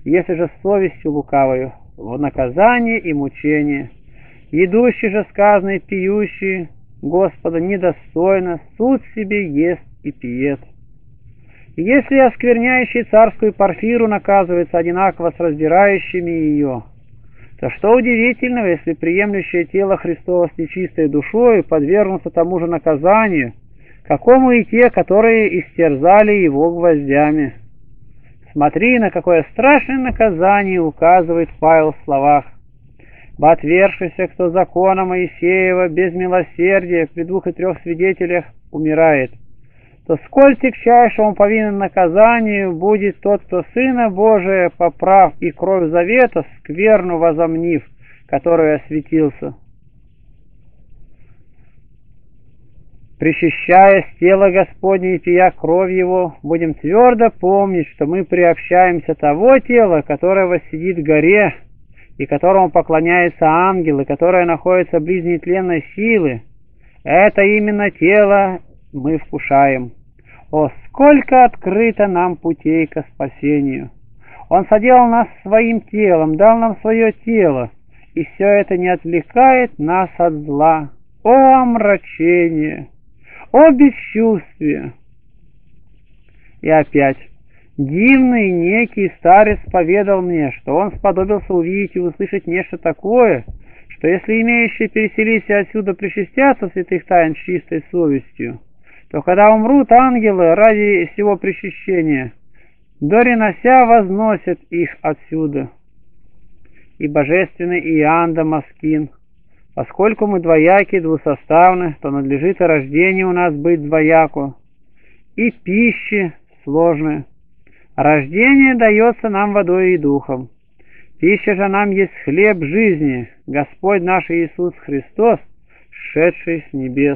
если же совестью лукавою, в наказание и мучение. Едущий же сказано и пьющий Господа недостойно, суд себе ест и пиет. И если оскверняющий царскую парфиру наказывается одинаково с раздирающими ее, то что удивительного, если приемлющее тело Христова с нечистой душой подвергнутся тому же наказанию, какому и те, которые истерзали его гвоздями. Смотри, на какое страшное наказание указывает Павел в словах: «Бо отвергшийся, кто закона Моисеева без милосердия при 2 и 3 свидетелях умирает, то сколь тягчайшему повинен наказанию будет тот, кто Сына Божия, поправ и кровь завета, скверну возомнив, который осветился». Причащаясь тела Господне и пия кровь Его, будем твердо помнить, что мы приобщаемся того тела, которое воссидит в горе, и которому поклоняются ангелы, которое находится близ нетленной силы. Это именно тело мы вкушаем. О, сколько открыто нам путей ко спасению! Он соделал нас своим телом, дал нам свое тело, и все это не отвлекает нас от зла. О, омрачение! О, бесчувствие! И опять, дивный некий старец поведал мне, что он сподобился увидеть и услышать нечто такое, что если имеющие переселись отсюда причастятся святых тайн с чистой совестью, то когда умрут ангелы ради сего причащения, доренося возносят их отсюда. И божественный Иоанн Дамаскин: поскольку мы двояки, двусоставны, то надлежит и рождение у нас быть двояко, и пищи сложное. Рождение дается нам водой и духом. Пища же нам есть хлеб жизни, Господь наш Иисус Христос, сшедший с небес.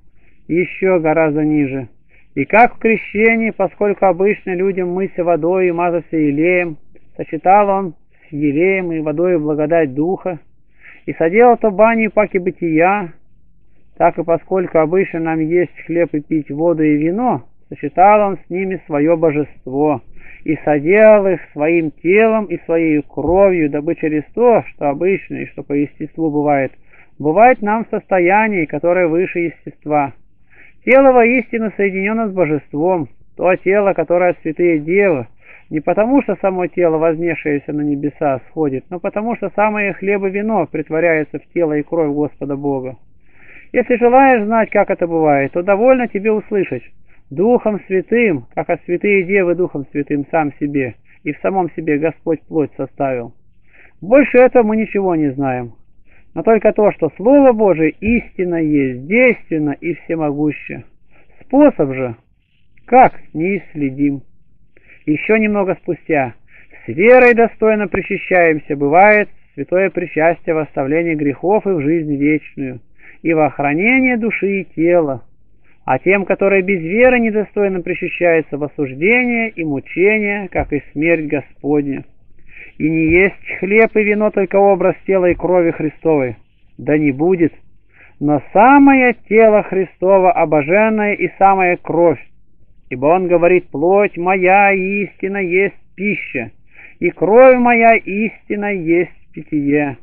Еще гораздо ниже. И как в крещении, поскольку обычно людям мыться водой и мазаться елеем, сочетал он с елеем и водой благодать Духа, и соделал то баню паки бытия, так и поскольку обычно нам есть хлеб и пить воду и вино, сочетал он с ними свое божество, и соделал их своим телом и своей кровью, дабы через то, что обычно и что по естеству бывает нам в состоянии, которое выше естества. Тело воистину соединено с божеством, то тело, которое от святые девы, не потому, что само тело, вознесшееся на небеса, сходит, но потому, что самое хлеб и вино притворяются в тело и кровь Господа Бога. Если желаешь знать, как это бывает, то довольно тебе услышать: Духом Святым, как от святые девы Духом Святым сам себе, и в самом себе Господь плоть составил. Больше этого мы ничего не знаем, но только то, что Слово Божие истинно есть, действенно и всемогуще. Способ же, как, неисследим. Еще немного спустя: с верой достойно причащаемся, бывает святое причастие в оставлении грехов и в жизнь вечную, и в охранение души и тела, а тем, которые без веры недостойно причащаются, в осуждение и мучение, как и смерть Господня. И не есть хлеб и вино только образ тела и крови Христовой, да не будет, но самое тело Христово обоженное и самая кровь. Ибо он говорит: плоть моя истина есть пища, и кровь моя истина есть питье.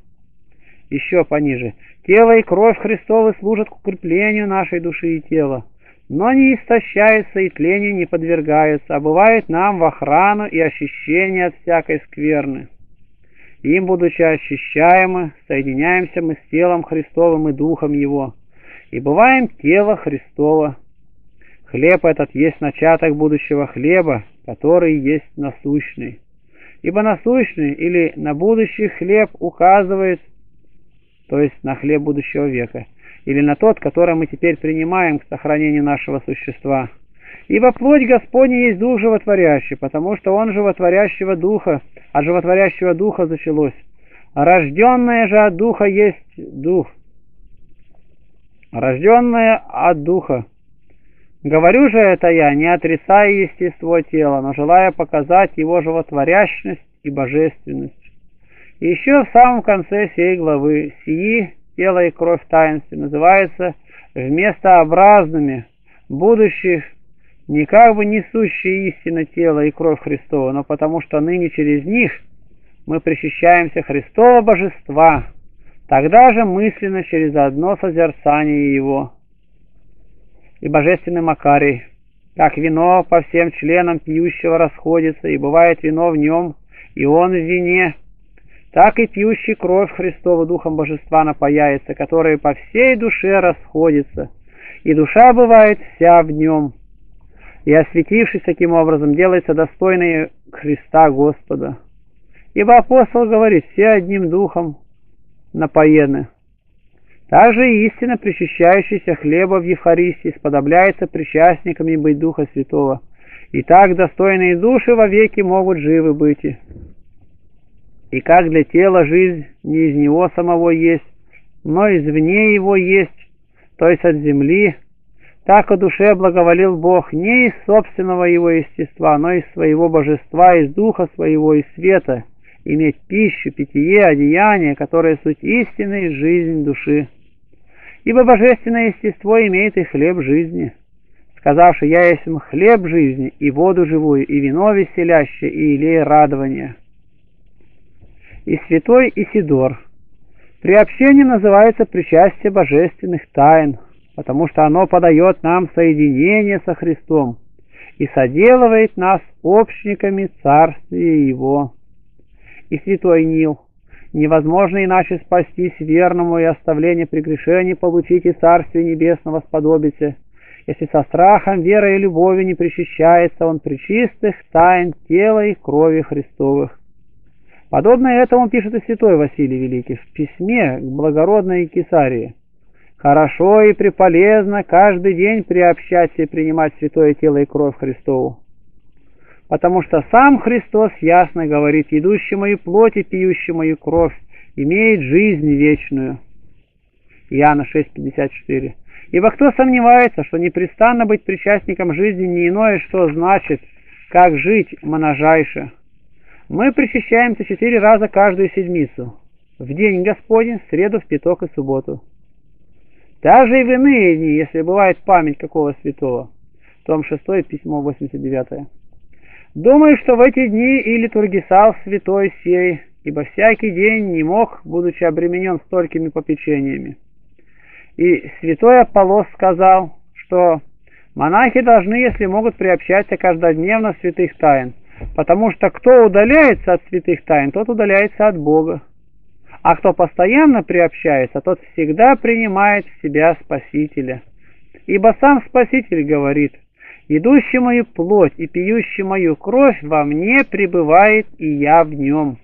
Еще пониже: тело и кровь Христовы служат к укреплению нашей души и тела, но не истощаются и тлению не подвергаются, а бывают нам в охрану и очищение от всякой скверны. Им, будучи очищаемы, соединяемся мы с телом Христовым и Духом Его, и бываем тело Христово. Хлеб этот есть начаток будущего хлеба, который есть насущный. Ибо насущный или на будущий хлеб указывает, то есть на хлеб будущего века, или на тот, который мы теперь принимаем к сохранению нашего существа. Ибо плоть Господня есть Дух животворящий, потому что Он животворящего Духа, от животворящего Духа зачалось. Рожденное же от Духа есть Дух. Рожденное от Духа. Говорю же это я, не отрицая естество тела, но желая показать его животворящность и божественность. И еще в самом конце сей главы: сии тело и кровь в таинстве называются вместообразными, будущих не как бы несущие истинно тело и кровь Христова, но потому что ныне через них мы причащаемся Христова Божества, тогда же мысленно через одно созерцание Его. И божественный Макарий, как вино по всем членам пьющего расходится, и бывает вино в нем, и он в вине, так и пьющий кровь Христова Духом Божества напояется, которая по всей душе расходится, и душа бывает вся в нем, и, осветившись таким образом, делается достойной Христа Господа. Ибо апостол говорит: все одним духом напоены. Также и истинно причащающийся хлеба в Евхаристии сподобляется причастниками быть Духа Святого, и так достойные души вовеки могут живы быть. И как для тела жизнь не из него самого есть, но извне его есть, то есть от земли, так о душе благоволил Бог не из собственного его естества, но из своего божества, из духа своего, из света, иметь пищу, питье, одеяние, которое суть истины и жизнь души. Ибо божественное естество имеет и хлеб жизни, сказавши: «Я есть хлеб жизни, и воду живую, и вино веселящее, и елей радования». И святой Исидор. Приобщение называется причастие божественных тайн, потому что оно подает нам соединение со Христом и соделывает нас общниками Царствия Его. И святой Нил. Невозможно иначе спастись верному и оставление прегрешений получить и Царствие Небесного сподобиться, если со страхом, верой и любовью не причащается он пречистых тайн тела и крови Христовых. Подобно этому пишет и святой Василий Великий в письме к благородной Кесарии: «Хорошо и преполезно каждый день приобщаться и принимать святое тело и кровь Христову, потому что сам Христос ясно говорит: едущий мою плоть и пьющий мою кровь имеет жизнь вечную». Иоанна 6,54. «Ибо кто сомневается, что непрестанно быть причастником жизни не иное, что значит, как жить множайше». Мы причащаемся 4 раза каждую седмицу: в день Господень, в среду, в пяток и субботу. Также и в иные дни, если бывает память какого святого. Том 6, письмо 89. Думаю, что в эти дни и литургисал святой сей, ибо всякий день не мог, будучи обременен столькими попечениями. И святой Аполлос сказал, что монахи должны, если могут, приобщаться каждодневно святых тайн, потому что кто удаляется от святых тайн, тот удаляется от Бога, а кто постоянно приобщается, тот всегда принимает в себя Спасителя. Ибо сам Спаситель говорит: «Едущий мою плоть и пьющий мою кровь во мне пребывает, и я в нем».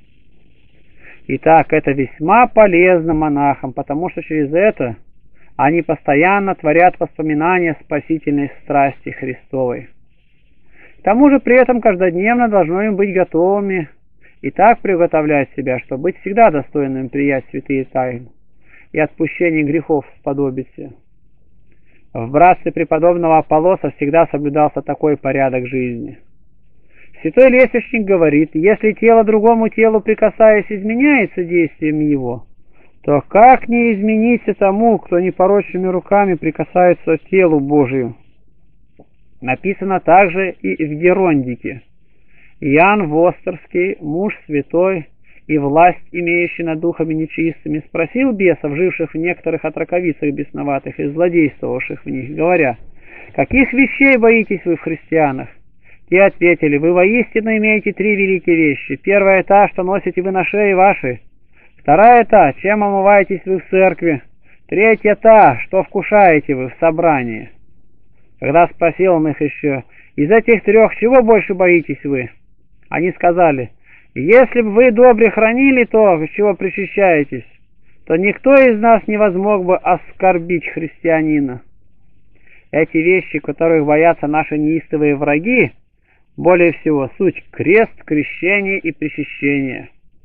Итак, это весьма полезно монахам, потому что через это они постоянно творят воспоминания спасительной страсти Христовой. К тому же при этом каждодневно должно им быть готовыми и так приготовлять себя, чтобы быть всегда достойным приять святые тайны и отпущение грехов сподобиться. В братстве преподобного Аполлоса всегда соблюдался такой порядок жизни. Святой Лесвичник говорит: если тело другому телу, прикасаясь, изменяется действием его, то как не измениться тому, кто непорочными руками прикасается к телу Божию? Написано также и в Герондике: Иоанн Восторский, муж святой и власть имеющий над духами нечистыми, спросил бесов, живших в некоторых отраковицах бесноватых и злодействовавших в них, говоря: «Каких вещей боитесь вы в христианах?» Те ответили: «Вы воистину имеете 3 великие вещи. Первая та, что носите вы на шее вашей. Вторая та, чем омываетесь вы в церкви. Третья та, что вкушаете вы в собрании». Когда спросил он их еще: «Из этих 3 чего больше боитесь вы?» Они сказали: «Если бы вы добре хранили то, чего причащаетесь, то никто из нас не возмог бы оскорбить христианина». Эти вещи, которых боятся наши неистовые враги, более всего суть крест, крещение и причащение.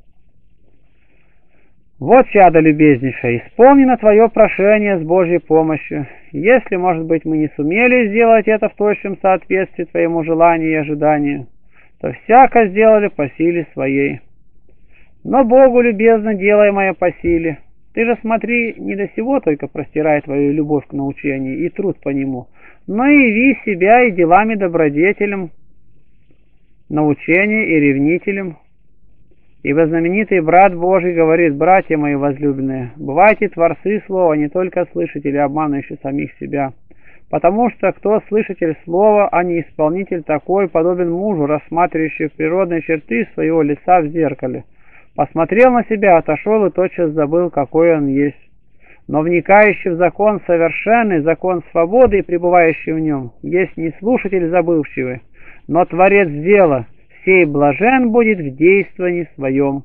Вот, чадо любезнейшее, исполнено твое прошение с Божьей помощью. Если, может быть, мы не сумели сделать это в точном соответствии твоему желанию и ожиданию, то всяко сделали по силе своей. Но Богу любезно делаемое по силе. Ты же смотри, не до сего только простирай твою любовь к научению и труд по нему, но и яви себя и делами добродетелем, научения и ревнителем. Ибо знаменитый брат Божий говорит: «Братья мои возлюбленные, бывайте творцы слова, не только слышатели, обманывающие самих себя. Потому что кто слышатель слова, а не исполнитель такой, подобен мужу, рассматривающему природные черты своего лица в зеркале. Посмотрел на себя, отошел и тотчас забыл, какой он есть. Но вникающий в закон совершенный, закон свободы и пребывающий в нем, есть не слушатель забывчивый, но творец дела, сей блажен будет в действовании своем».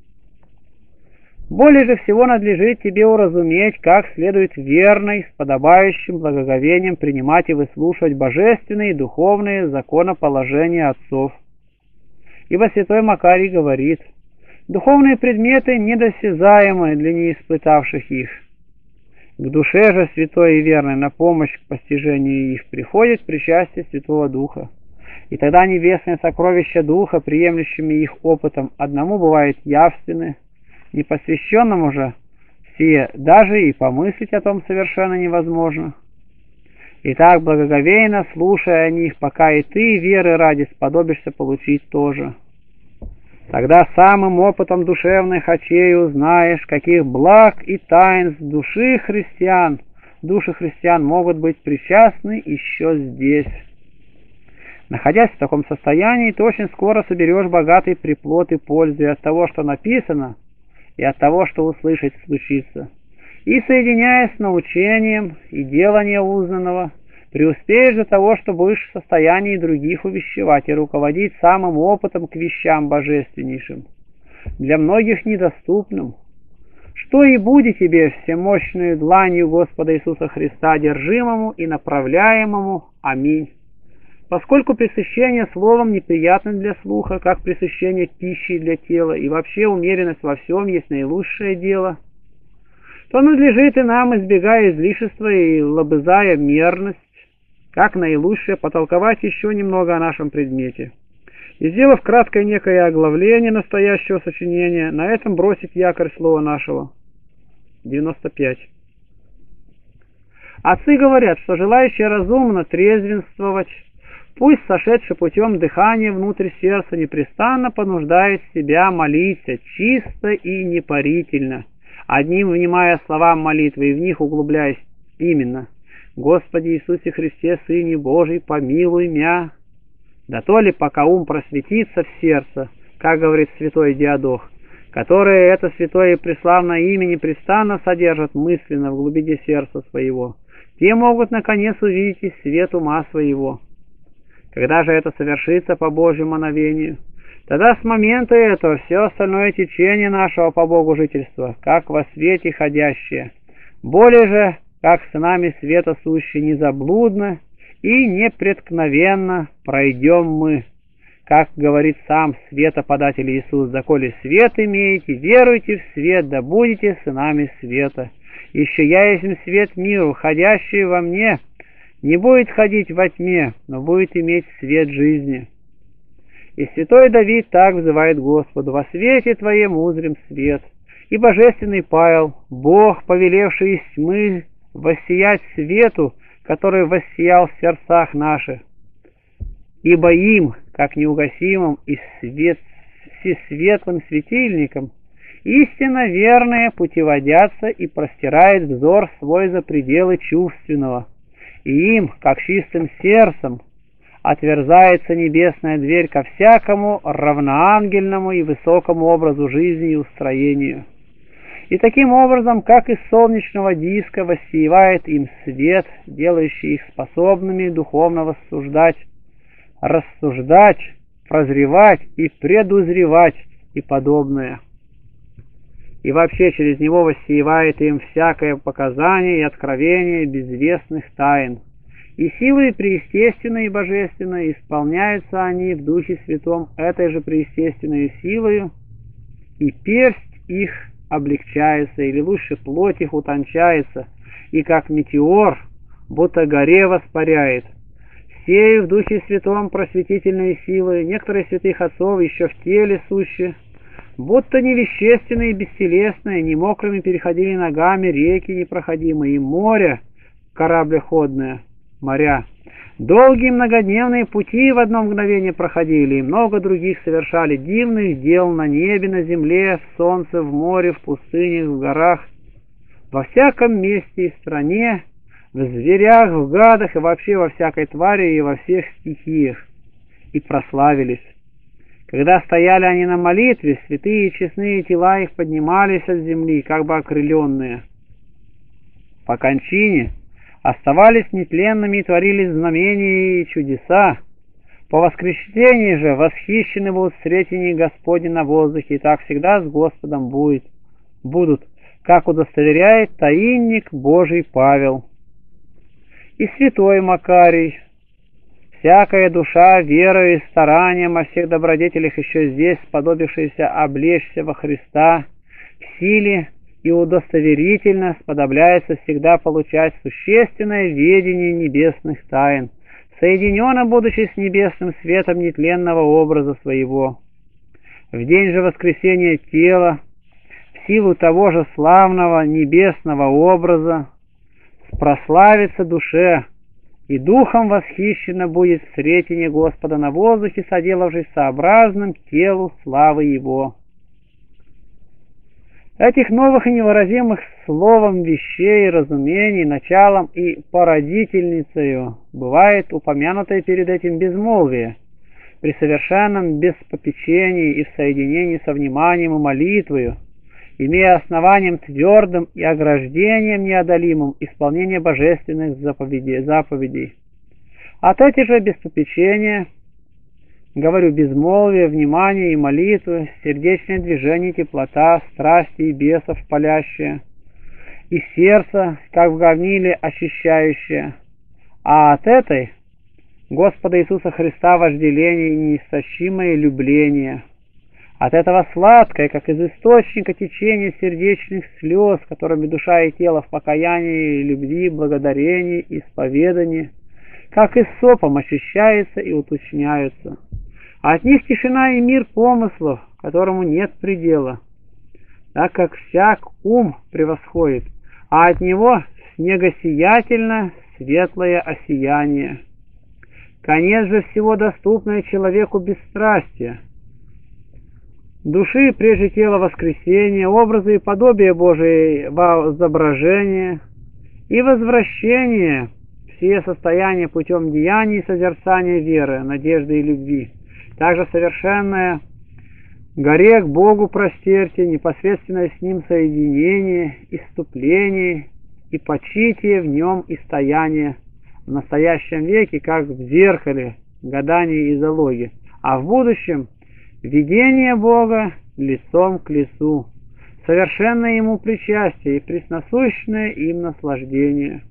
Более же всего надлежит тебе уразуметь, как следует верно и с подобающим благоговением принимать и выслушивать божественные и духовные законоположения отцов. Ибо святой Макарий говорит: «Духовные предметы недосязаемы для неиспытавших их. К душе же святой и верной на помощь к постижению их приходит причастие Святого Духа. И тогда небесные сокровища Духа, приемлющими их опытом, одному бывают явственны, непосвященному же сие даже и помыслить о том совершенно невозможно. Итак, благоговейно слушай о них, пока и ты веры ради сподобишься получить тоже. Тогда самым опытом душевных очей узнаешь, каких благ и таинств души христиан могут быть причастны еще здесь. Находясь в таком состоянии, ты очень скоро соберешь богатый приплод и пользу и от того, что написано, и от того, что услышать случится. И, соединяясь с научением и деланием узнанного, преуспеешь до того, что будешь в состоянии других увещевать и руководить самым опытом к вещам божественнейшим, для многих недоступным. Что и будет тебе всемощную дланью Господа Иисуса Христа держимому и направляемому. Аминь. Поскольку пресыщение словом неприятно для слуха, как пресыщение пищи для тела, и вообще умеренность во всем есть наилучшее дело, то надлежит и нам, избегая излишества и лобызая мерность, как наилучшее потолковать еще немного о нашем предмете. И, сделав краткое некое оглавление настоящего сочинения, на этом бросить якорь слова нашего. 95. Отцы говорят, что желающие разумно трезвенствовать, пусть сошедший путем дыхания внутрь сердца непрестанно понуждает себя молиться чисто и непарительно, одним внимая словам молитвы и в них углубляясь именно: «Господи Иисусе Христе, Сыне Божий, помилуй мя». Да то ли пока ум просветится в сердце, как говорит святой Диадох, которое это святое и преславное имя непрестанно содержат мысленно в глубине сердца своего, те могут наконец увидеть и свет ума своего. Когда же это совершится по Божьему мановению, тогда с момента этого все остальное течение нашего по Богу жительства, как во свете ходящее, более же, как с нами света сущий, незаблудно и непреткновенно пройдем мы. Как говорит сам светоподатель Иисус: «Доколе свет имеете, веруйте в свет, да будете сынами света. Еще я есть свет миру, ходящий во мне не будет ходить во тьме, но будет иметь свет жизни». И святой Давид так взывает Господу: «Во свете Твоем узрим свет». И божественный Павел: «Бог, повелевший из тьмы воссиять свету, который воссиял в сердцах наших, ибо им, как неугасимым и всесветлым светильником, истинно верные путеводятся и простирает взор свой за пределы чувственного, и им, как чистым сердцем, отверзается небесная дверь ко всякому равноангельному и высокому образу жизни и устроению. И таким образом, как из солнечного диска воссиевает им свет, делающий их способными духовно рассуждать, прозревать и предузревать и подобное. И вообще через него воссиевает им всякое показание и откровение безвестных тайн. И силой преестественной и божественной исполняются они в Духе Святом этой же преестественной силою, и персть их облегчается, или лучше плоть их утончается, и как метеор, будто горе воспаряет. Сею в Духе Святом просветительные силы некоторых святых отцов еще в теле сущие, будто невещественные и бестелесные, не мокрыми переходили ногами реки непроходимые, и море кораблеходное, моря, Долгие многодневные пути в одно мгновение проходили, и много других совершали дивных дел на небе, на земле, в солнце, в море, в пустынях, в горах, во всяком месте и стране, в зверях, в гадах и вообще во всякой твари и во всех стихиях, и прославились. Когда стояли они на молитве, святые и честные тела их поднимались от земли, как бы окрыленные. По кончине оставались нетленными и творились знамения и чудеса. По воскресении же восхищены будут встретения Господни на воздухе, и так всегда с Господом будут, как удостоверяет таинник Божий Павел. И святой Макарий: всякая душа, верою и старанием о всех добродетелях еще здесь, сподобившаяся облечься во Христа, в силе и удостоверительно сподобляется всегда получать существенное ведение небесных тайн, соединенно будучи с небесным светом нетленного образа своего. В день же воскресения тела, в силу того же славного небесного образа, прославится душе, и духом восхищена будет в сретении Господа на воздухе, соделавшись сообразным телу славы Его. Этих новых и невыразимых словом вещей и разумений, началом и породительницею бывает упомянутое перед этим безмолвие, при совершенном беспопечении и в соединении со вниманием и молитвою, имея основанием твердым и ограждением неодолимым исполнение божественных заповедей. От этих же беспопечения, говорю, безмолвие, внимание и молитвы, сердечное движение, теплота, страсти и бесов палящие, и сердце, как в говниле, очищающее, а от этой Господа Иисуса Христа вожделение и неистощимое любление. От этого сладкое, как из источника течения сердечных слез, которыми душа и тело в покаянии, любви, благодарении, исповедании, как и сопом очищается и уточняются. От них тишина и мир помыслов, которому нет предела, так как всяк ум превосходит, а от него снегосиятельно светлое осияние. Конец же всего доступное человеку бесстрастие, души прежде тела воскресения, образы и подобие Божие возображения и возвращение в сие состояние путем деяний и созерцания веры, надежды и любви. Также совершенное горе к Богу простерте, непосредственное с Ним соединение, иступление и почитие в Нем и стояние в настоящем веке, как в зеркале, гадание и залоги, а в будущем видение Бога лицом к лицу, совершенное Ему причастие и пресносущное им наслаждение.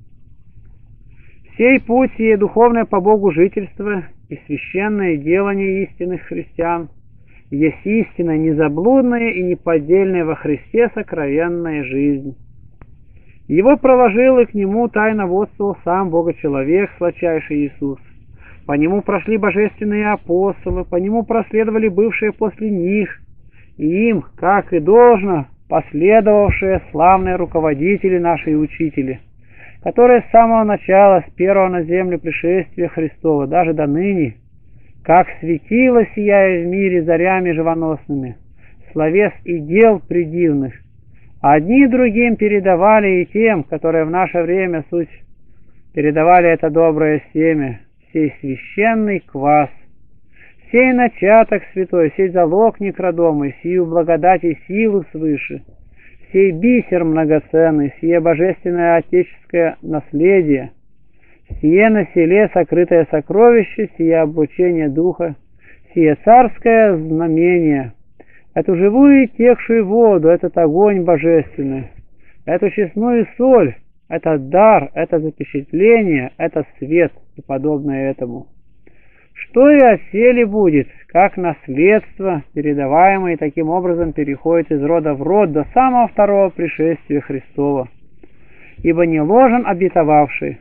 Сей путь сие духовное по Богу жительство и священное делание истинных христиан есть истинная, незаблудная и неподдельная во Христе сокровенная жизнь. Его проложил и к Нему тайно водствовал сам Бога-человек, сладчайший Иисус. По Нему прошли божественные апостолы, по Нему проследовали бывшие после них, и им, как и должно, последовавшие славные руководители наши и учители, которые с самого начала, с первого на землю пришествия Христова, даже до ныне, как светило сияя в мире зарями живоносными, словес и дел предивных, одни другим передавали и тем, которые в наше время суть передавали это доброе семя, сей священный квас, сей начаток святой, сей залогник родомый, сию благодать и силу свыше, сей бисер многоценный, сие божественное отеческое наследие, сие на селе сокрытое сокровище, сие облучение духа, сие царское знамение, эту живую и текшую воду, этот огонь божественный, эту честную соль, этот дар, это запечатление, это свет и подобное этому. Что и от селе будет, как наследство, передаваемое таким образом переходит из рода в род до самого второго пришествия Христова. Ибо не ложен обетовавший: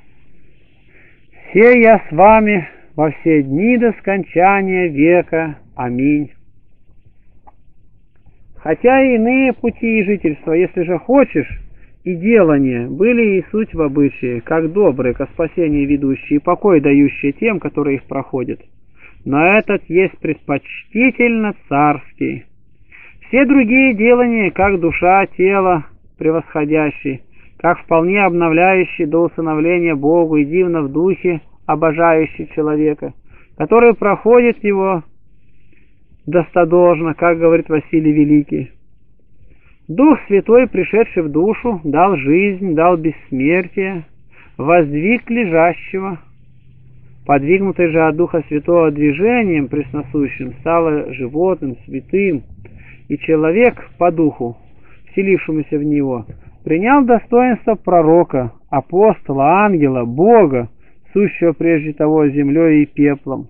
«Се я с вами во все дни до скончания века. Аминь». Хотя и иные пути и жительства, если же хочешь, и делания были и суть в обычае, как добрые, ко спасению ведущие, и покой дающие тем, которые их проходят. Но этот есть предпочтительно царский. Все другие делания, как душа, тело превосходящий, как вполне обновляющий до усыновления Богу и дивно в духе обожающий человека, который проходит его достодолжно, как говорит Василий Великий. Дух Святой, пришедший в душу, дал жизнь, дал бессмертие, воздвиг лежащего. Подвигнутый же от Духа Святого движением пресносущим стало животным, святым, и человек по духу, вселившемуся в него, принял достоинство пророка, апостола, ангела, Бога, сущего прежде того землей и пеплом.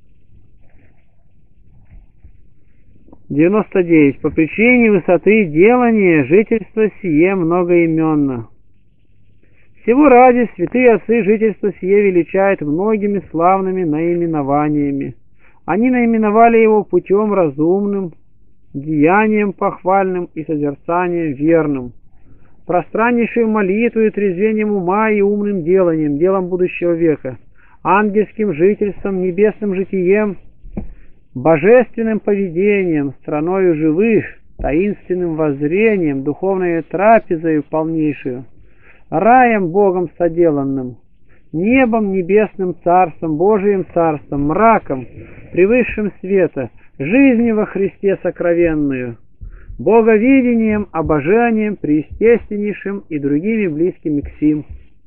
99. По причине высоты делания жительство сие многоименно. Всего ради святые отцы жительство сие величают многими славными наименованиями. Они наименовали его путем разумным, деянием похвальным и созерцанием верным, пространнейшей молитвой и трезвением ума и умным деланием, делом будущего века, ангельским жительством, небесным житием, божественным поведением, страною живых, таинственным воззрением, духовной трапезою полнейшую, раем Богом соделанным, небом небесным царством, Божиим царством, мраком, превысшим света, жизнью во Христе сокровенную, боговидением, обожанием, преестественнейшим и другими близкими к сим.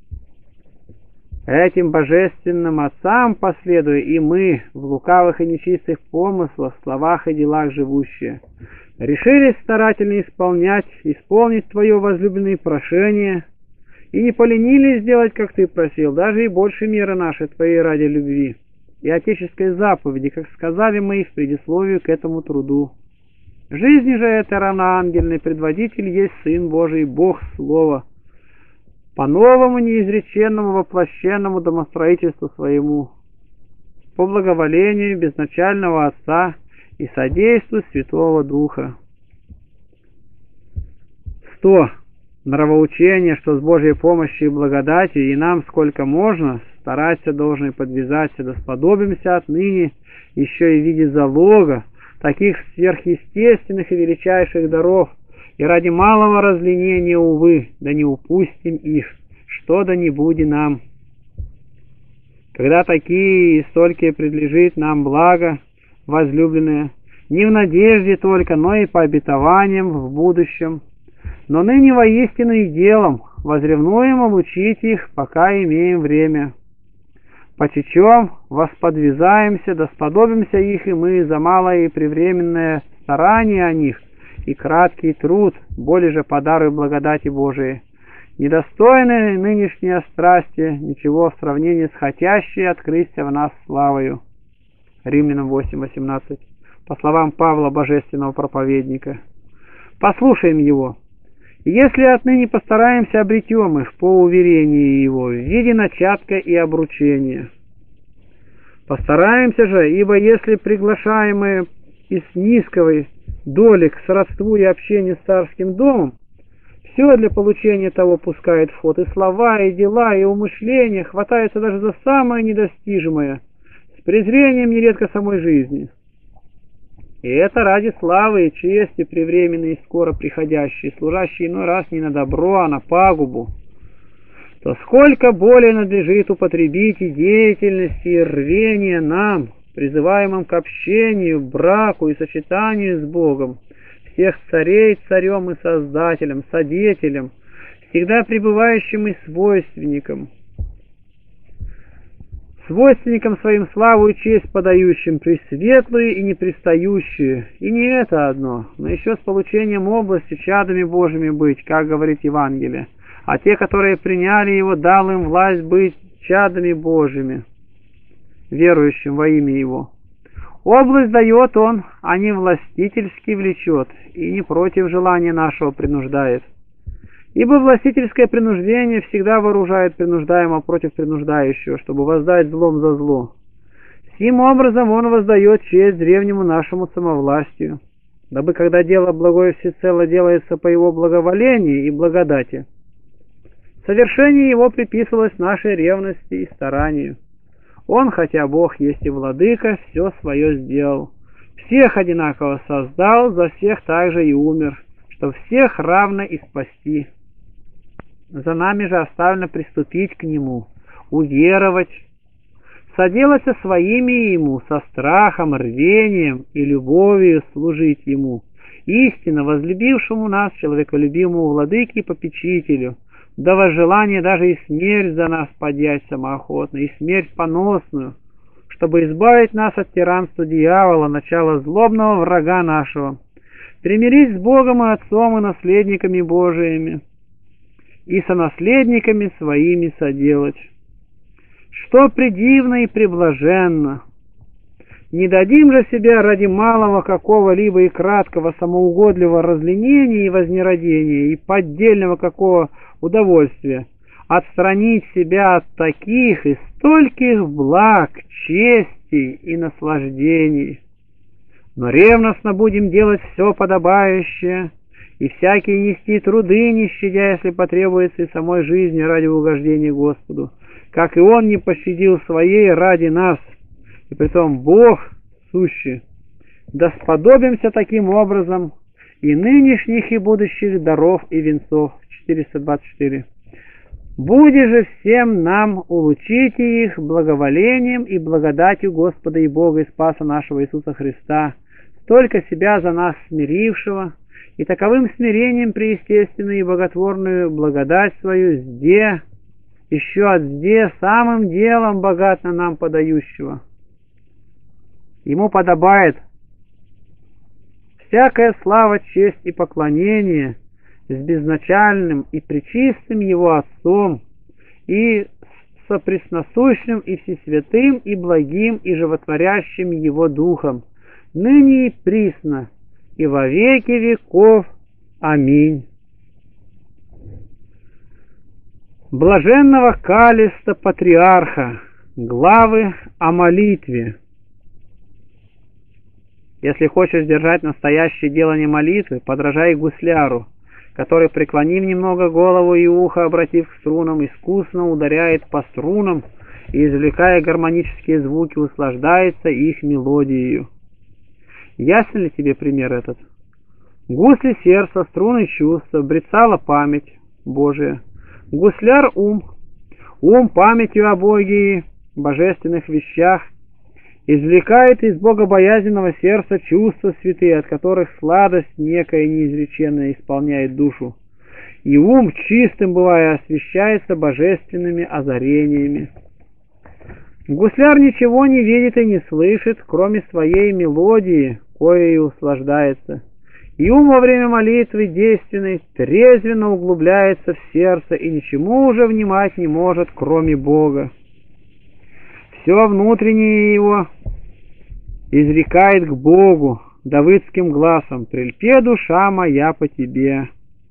Этим божественным отцам последуя и мы, в лукавых и нечистых помыслах, словах и делах живущие, решили старательно исполнить Твое возлюбленное прошение, и не поленились сделать, как Ты просил, даже и больше меры нашей Твоей ради любви и отеческой заповеди, как сказали мы и в предисловии к этому труду. Жизни же этой равноангельный предводитель есть Сын Божий, Бог Слова, по новому неизреченному воплощенному домостроительству своему, по благоволению безначального Отца и содействию Святого Духа. 100. Нравоучение, что с Божьей помощью и благодатью и нам сколько можно, стараться должны подвязаться, да сподобимся отныне еще и в виде залога таких сверхъестественных и величайших даров, и ради малого разленения, увы, да не упустим их, что да не буди нам. Когда такие и столькие предлежит нам благо, возлюбленные, не в надежде только, но и по обетованиям в будущем, но ныне воистину и делом возревнуем улучшить их, пока имеем время. Почечем, восподвязаемся, да сподобимся их и мы за малое и превременное старание о них, и краткий труд, более же по дару и благодати Божией, недостойны нынешнее страсти, ничего в сравнении с хотящей открыться в нас славою. Римлянам 8:18. По словам Павла, божественного проповедника. Послушаем его. Если отныне постараемся, обретем их по уверению его в виде начатка и обручения. Постараемся же, ибо если приглашаемые из низкого доли к сродству и общению с царским домом, все для получения того пускает в ход, и слова, и дела, и умышления, хватаются даже за самое недостижимое, с презрением нередко самой жизни. И это ради славы и чести превременной и скоро приходящей, служащей иной раз не на добро, а на пагубу, то сколько более надлежит употребить и деятельности, и рвения нам, призываемым к общению, браку и сочетанию с Богом, всех царей, царем и создателем, содетелем, всегда пребывающим и свойственником своим славу и честь подающим, пресветлые и непристающие. И не это одно, но еще с получением области чадами Божьими быть, как говорит Евангелие. А те, которые приняли его, дал им власть быть чадами Божьими, верующим во имя его. Область дает он, а не властительски влечет, и не против желания нашего принуждает. Ибо властительское принуждение всегда вооружает принуждаемого против принуждающего, чтобы воздать злом за зло. Сим образом он воздает честь древнему нашему самовластию, дабы, когда дело благое всецело делается по его благоволению и благодати, Совершение его приписывалось нашей ревности и старанию. Он, хотя Бог есть и владыка, все свое сделал. Всех одинаково создал, за всех также и умер, чтобы всех равно и спасти. За нами же оставлено приступить к Нему, уверовать, соделаться своими Ему, со страхом, рвением и любовью служить Ему, истинно возлюбившему нас, человеколюбимому владыке и попечителю, да возжелание даже и смерть за нас поднять самоохотно, и смерть поносную, чтобы избавить нас от тиранства дьявола, начала злобного врага нашего, примирить с Богом и Отцом и наследниками Божиими, и сонаследниками своими соделать. Что предивно и преблаженно! Не дадим же себя ради малого какого-либо и краткого самоугодливого разленения и вознеродения, и поддельного какого удовольствия, отстранить себя от таких и стольких благ, чести и наслаждений. Но ревностно будем делать все подобающее, и всякие нести труды, не щадя, если потребуется, и самой жизни ради угождения Господу, как и Он не пощадил своей ради нас, и притом Бог сущий. Да сподобимся таким образом и нынешних, и будущих даров и венцов. 424. Буди же всем нам улучите их благоволением и благодатью Господа и Бога и Спаса нашего Иисуса Христа, столько себя за нас смирившего, и таковым смирением преестественную и боготворную благодать свою сде, еще от сде самым делом богатно нам подающего. Ему подобает всякая слава, честь и поклонение с безначальным и пречистым Его Отцом, и сопресносущим и всесвятым, и благим, и животворящим Его Духом, ныне и присно, и во веки веков. Аминь. Блаженного Калиста Патриарха, главы о молитве. Если хочешь держать настоящее делание молитвы, подражай гусляру, который, преклонив немного голову и ухо, обратив к струнам, искусно ударяет по струнам и, извлекая гармонические звуки, услаждается их мелодией. Ясен ли тебе пример этот? Гусли сердца, струны чувства, брецала память Божия. Гусляр ум памятью о Боге, божественных вещах, извлекает из богобоязненного сердца чувства святые, от которых сладость некая неизреченная исполняет душу, и ум, чистым бывая, освещается божественными озарениями. Гусляр ничего не видит и не слышит, кроме своей мелодии, коей услаждается, и ум во время молитвы действенной трезвенно углубляется в сердце и ничему уже внимать не может, кроме Бога. Все внутреннее его изрекает к Богу давыдским гласом: «Прильпе, душа моя, по тебе».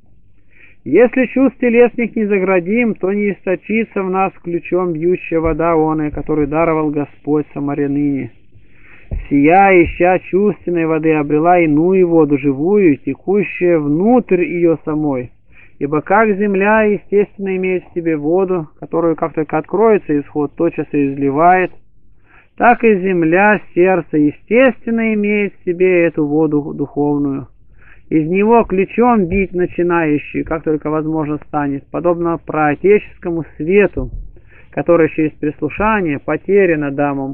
Если чувств телесных не заградим, то не источится в нас ключом бьющая вода оная, которую даровал Господь самаре ныне. Сия, ища чувственной воды, обрела иную воду, живую, текущую внутрь ее самой. Ибо как земля естественно имеет в себе воду, которую как только откроется исход, тотчас и изливает, так и земля, сердце естественно имеет в себе эту воду духовную. Из него ключом бить начинающий, как только возможно станет, подобно праотеческому свету, который через прислушание потерян Адамом.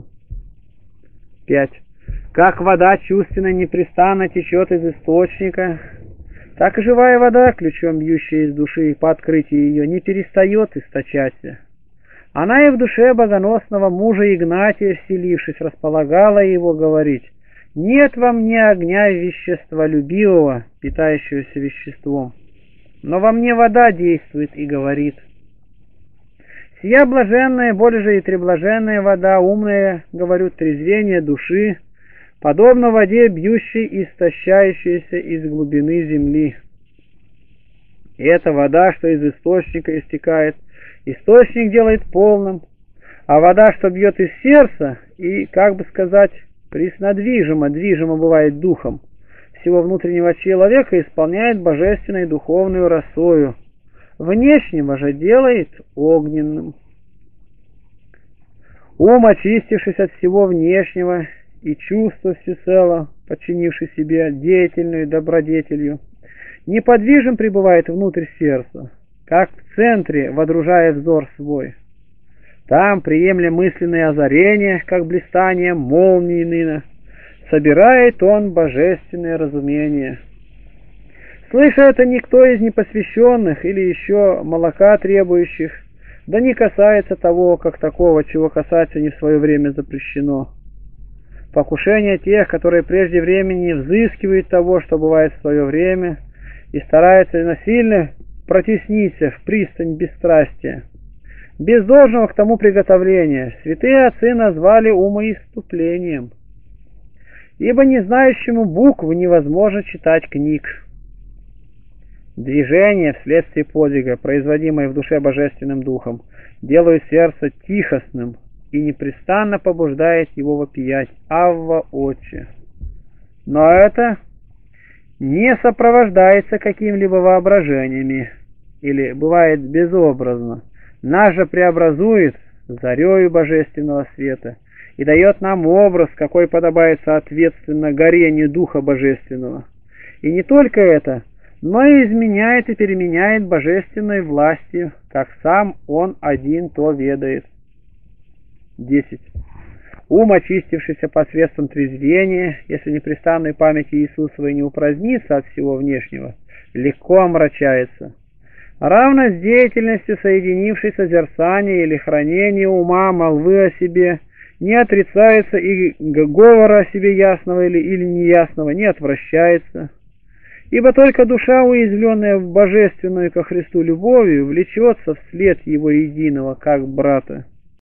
5. Как вода чувственно непрестанно течет из источника, так и живая вода, ключом бьющая из души по открытию ее, не перестает источаться. Она и в душе богоносного мужа Игнатия, вселившись, располагала его говорить: «Нет во мне огня вещества любивого, питающегося веществом, но во мне вода действует и говорит». Сия блаженная, более же и треблаженная вода, умная, говорю, трезвение души, подобно воде, бьющей и истощающейся из глубины земли. И эта вода, что из источника истекает, источник делает полным, а вода, что бьет из сердца и, как бы сказать, преснодвижимо, движимо бывает духом всего внутреннего человека, исполняет божественной духовную росою, внешнего же делает огненным. Ум, очистившись от всего внешнего, и чувство всецело, подчинившись себе деятельную добродетелью, неподвижен пребывает внутрь сердца, как в центре, водружая взор свой. Там, приемля мысленные озарения, как блистание молнии ныне, собирает он божественное разумение. Слыша это, никто из непосвященных или еще молока требующих, да не касается того, как такого, чего касаться не в свое время запрещено. Покушение тех, которые прежде времени взыскивают того, что бывает в свое время, и стараются насильно протесниться в пристань бесстрастия. Без должного к тому приготовления святые отцы назвали умоиступлением, ибо не знающему букв невозможно читать книг. Движение вследствие подвига, производимое в душе Божественным Духом, делает сердце тихостным и непрестанно побуждает его вопиять: «Авва, Отче!». Но это не сопровождается какими-либо воображениями или бывает безобразно. Нас же преобразует зарею божественного света и дает нам образ, какой подобает соответственно горению Духа Божественного. И не только это, но и изменяет и переменяет божественной властью, как сам Он один то ведает. 10. Ум, очистившийся посредством трезвения, если непрестанной памяти Иисусовой не упразднится от всего внешнего, легко омрачается. Равно с деятельностью соединившей созерцание или хранение ума, молвы о себе, не отрицается и говора о себе ясного или неясного не отвращается. Ибо только душа, уязвленная в божественную ко Христу любовью, влечется вслед Его единого, как брата.